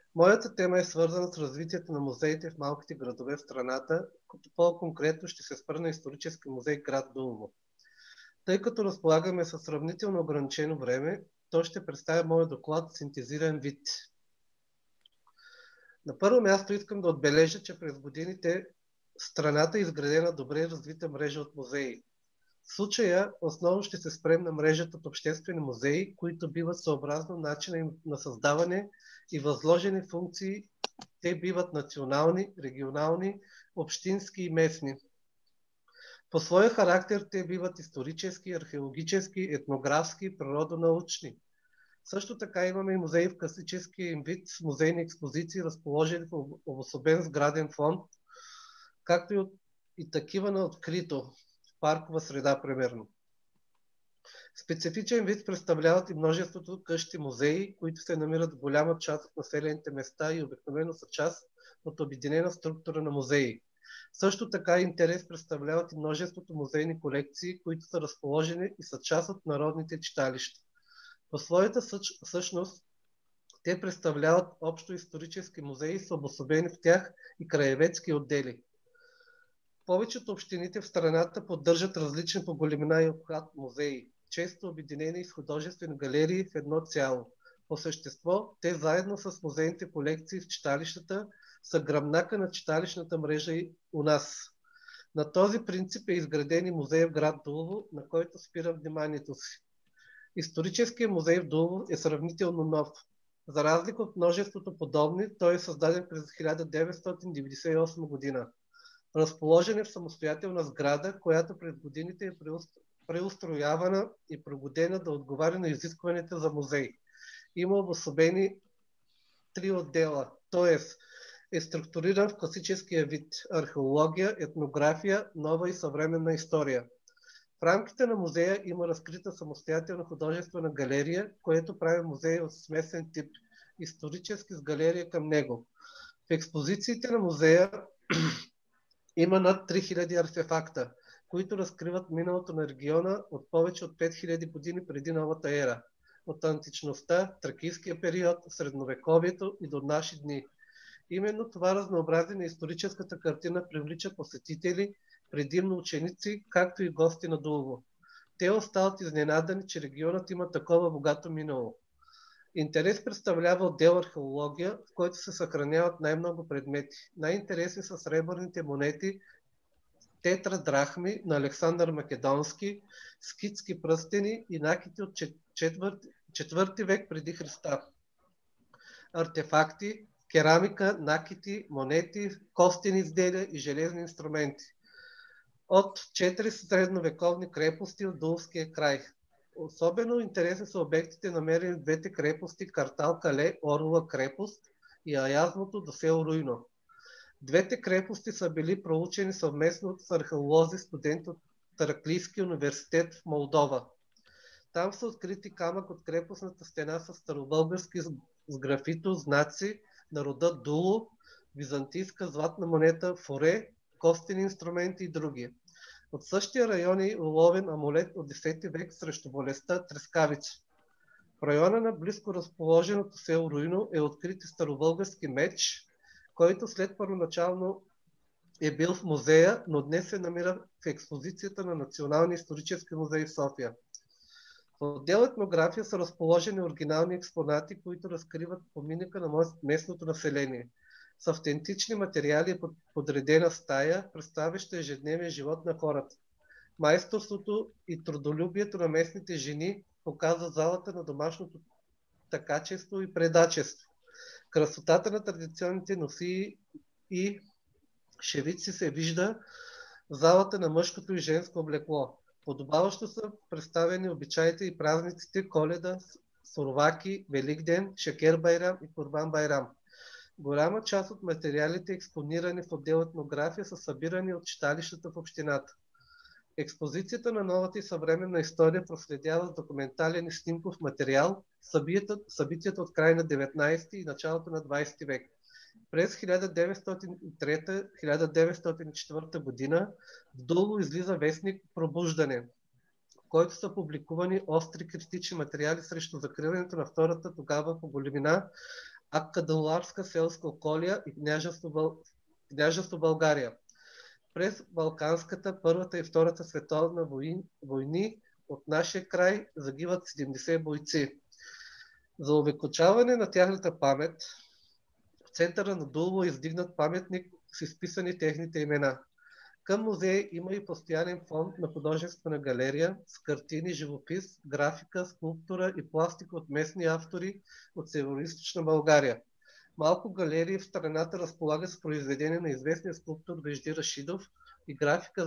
Моята тема е свързана с развитието на музеите в малките градове в страната, като по-конкретно ще се спра на исторически музей град Дулово. Тъй като разполагаме със сравнително ограничено време, то ще представя моят доклад в синтезиран вид. На първо място искам да отбележа, че през годините страната е изградена добре развита мрежа от музеи. В случая основно ще се спрем на мрежата от обществени музеи, които биват съобразно начина им на създаване и възложени функции. Те биват национални, регионални, общински и местни. По своя характер те биват исторически, археологически, етнографски, природонаучни. Също така имаме и музеи в класическия им вид с музейни експозиции, разположени в обособен сграден фонд, както и такива на открито, в паркова среда примерно. Специфичен вид представляват и множеството къщи-музеи, които се намират в голяма част от населените места и обикновено са част от обединена структура на музеи. Също така интерес представляват и множеството музейни колекции, които са разположени и са част от народните читалища. По своята същност, те представляват общо исторически музеи с обособени в тях и краеведски отдели. Повечето общините в страната поддържат различни по големина и обхват музеи, често обединени с художествени галерии в едно цяло. По същество, те заедно с музейните колекции в читалищата са гръбнака на читалищната мрежа и у нас. На този принцип е изграден и музей в град Дулово, на който спирам вниманието си. Историческият музей в Дулово е сравнително нов. За разлика от множеството подобни, той е създаден през 1998 година. Разположен е в самостоятелна сграда, която през годините е преустроявана и пригодена да отговаря на изискванията за музей. Има обособени 3 отдела, т.е. е структуриран в класическия вид – археология, етнография, нова и съвременна история. В рамките на музея има разкрита самостоятелна художествена галерия, което прави музей от смесен тип, исторически с галерия към него. В експозициите на музея има над 3000 артефакта, които разкриват миналото на региона от повече от 5000 години преди новата ера, от античността, тракийския период, средновековието и до наши дни. Именно това разнообразие на историческата картина привлича посетители, предимно ученици, както и гости на Дулово. Те остават изненадани, че регионът има такова богато минало. Интерес представлява отдел археология, в който се съхраняват най-много предмети. Най-интересни са сребърните монети, тетрадрахми на Александър Македонски, скитски пръстени и накити от 4 век преди Христа. Артефакти, керамика, накити, монети, костени изделия и железни инструменти. От 4 средновековни крепости от Дуловския край. Особено интересни са обектите, намерени в двете крепости Картал Кале, Орова крепост и Аязното до село Руйно. Двете крепости са били проучени съвместно с археолози, студенти от Тараклийския университет в Молдова. Там са открити камък от крепостната стена с старобългарски с графито знаци на рода Дуло, византийска златна монета Форе, костени инструменти и други. От същия район е уловен амулет от 10 век срещу болестта трескавица. В района на близко разположеното село Руйно е открит старобългарски меч, който след първоначално е бил в музея, но днес се намира в експозицията на Националния исторически музей в София. В отдел етнография са разположени оригинални експонати, които разкриват поминъка на местното население. С автентични материали е подредена стая, представяща ежедневния живот на хората. Майсторството и трудолюбието на местните жени показва залата на домашното такачество и предачество. Красотата на традиционните носии и шевици се вижда в залата на мъжкото и женско облекло. Подобаващо са представени обичаите и празниците Коледа, Сурваки, Великден, Шекер Байрам и Курбан Байрам. Голяма част от материалите, експонирани в отдел етнография, са събирани от читалищата в общината. Експозицията на новата и съвременна история проследява с документален и снимков материал събитията от края на 19 и началото на 20 век. През 1903-1904 година в Дулово излиза вестник Пробуждане, в който са публикувани остри критични материали срещу закриването на втората тогава по големина Акадоларска селска околия и княжество България. През Балканската, Първата и Втората световна войни от нашия край загиват 70 бойци. За увековечаване на тяхната памет в центъра на Дулово е издигнат паметник с изписани техните имена. Към музея има и постоянен фонд на художествена галерия с картини, живопис, графика, скулптура и пластика от местни автори от Североизточна България. Малко галерии в страната разполагат с произведения на известния скулптор Вежди Рашидов и графика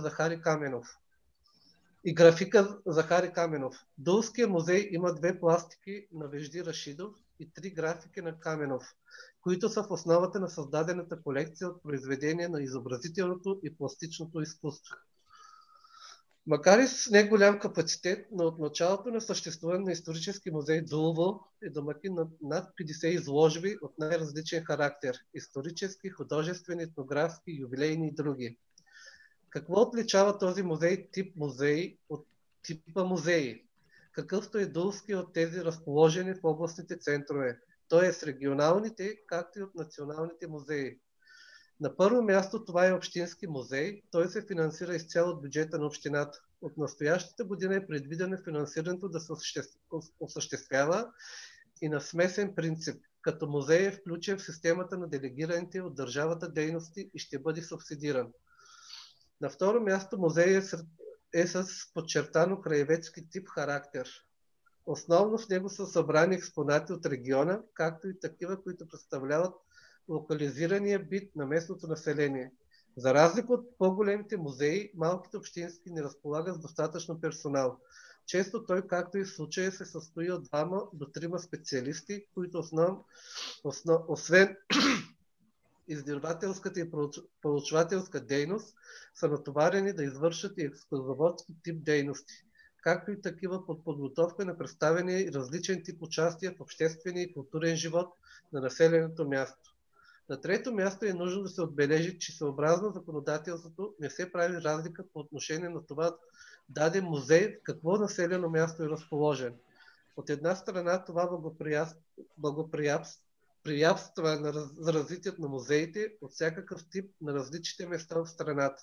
Захари Каменов. Дулския музей има 2 пластики на Вежди Рашидов и 3 графики на Каменов, които са в основата на създадената колекция от произведения на изобразителното и пластичното изкуство. Макар и с не голям капацитет, но от началото на съществуване на исторически музей Дулово е домакин на над 50 изложби от най-различен характер – исторически, художествени, етнографски, юбилейни и други. Какво отличава този тип музей от типа музеи? Какъвто е Дулски от тези разположени в областните центрове, т.е. регионалните, както и от националните музеи? На първо място това е общински музей, той се финансира изцяло от бюджета на общината. От настоящата година е предвидено финансирането да се осъществява и на смесен принцип, като музей е включен в системата на делегираните от държавата дейности и ще бъде субсидиран. На второ място музей е с подчертано краеведски тип характер. Основно в него са събрани експонати от региона, както и такива, които представляват локализирания бит на местното население. За разлика от по-големите музеи, малките общински не разполагат с достатъчно персонал. Често той, както и в случая, се състои от 2 до 3 специалисти, които освен издирвателската и проучвателска дейност, са натоварени да извършат и екскурзоводски тип дейности, както и такива под подготовка на представения и различен тип участия в обществения и културен живот на населеното място. На трето място е нужно да се отбележи, че съобразно законодателството не се прави разлика по отношение на това даден музей в какво населено място е разположен. От една страна това благоприятства за развитието на музеите от всякакъв тип на различните места в страната.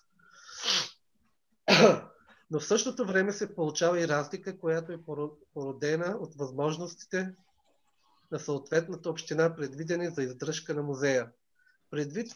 Но в същото време се получава и разлика, която е породена от възможностите на съответната община, предвидени за издръжка на музея. Предвид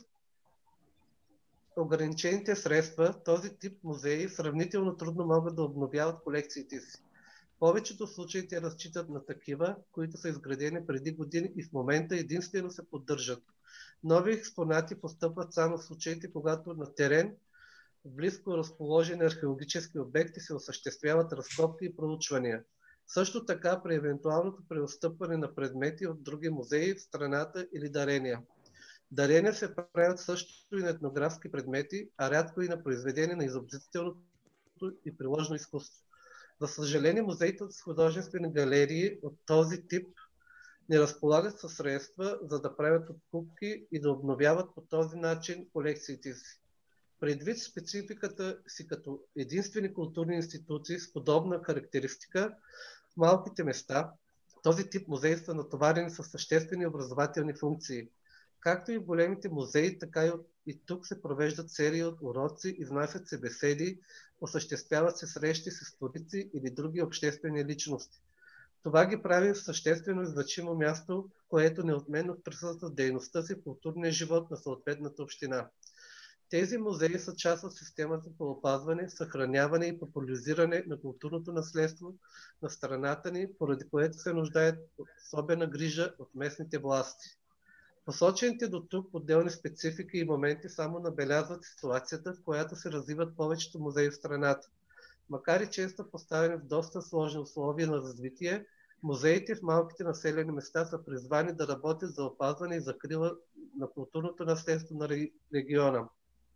ограничените средства, този тип музеи сравнително трудно могат да обновяват колекциите си. В повечето случаи те разчитат на такива, които са изградени преди години и в момента единствено се поддържат. Нови експонати постъпват само в случаите, когато на терен, в близко разположени археологически обекти се осъществяват разкопки и проучвания. Също така при евентуалното преотстъпване на предмети от други музеи в страната или дарения. Дарения се правят също и на етнографски предмети, а рядко и на произведения на изобразителното и приложно изкуство. За съжаление, музеите с художествени галерии от този тип не разполагат със средства, за да правят откупки и да обновяват по този начин колекциите си. Предвид спецификата си като единствени културни институции с подобна характеристика, в малките места този тип музеи са натоварени с съществени образователни функции. Както и в големите музеи, така и тук се провеждат серии от уроци, изнасят се беседи, осъществяват се срещи с историци или други обществени личности. Това ги прави в съществено и значимо място, което неотменно присъства в дейността си в културния живот на съответната община. Тези музеи са част от системата по опазване, съхраняване и популяризиране на културното наследство на страната ни, поради което се нуждаят от особена грижа от местните власти. Посочените до тук отделни специфики и моменти само набелязват ситуацията, в която се развиват повечето музеи в страната. Макар и често поставени в доста сложни условия на развитие, музеите в малките населени места са призвани да работят за опазване и закрила на културното наследство на региона,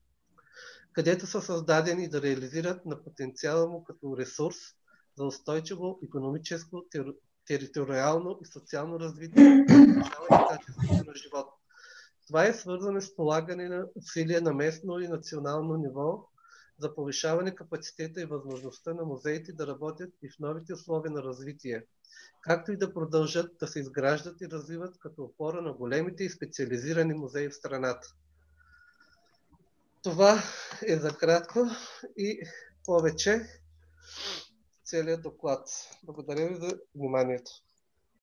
където са създадени да реализират на потенциала му като ресурс за устойчиво икономическо, териториално и социално развитие, повишаване качеството на живот. Това е свързано с полагане на усилия на местно и национално ниво за повишаване капацитета и възможността на музеите да работят и в новите условия на развитие, както и да продължат да се изграждат и развиват като опора на големите и специализирани музеи в страната. Това е за кратко и повече целият доклад. Благодаря ви за вниманието.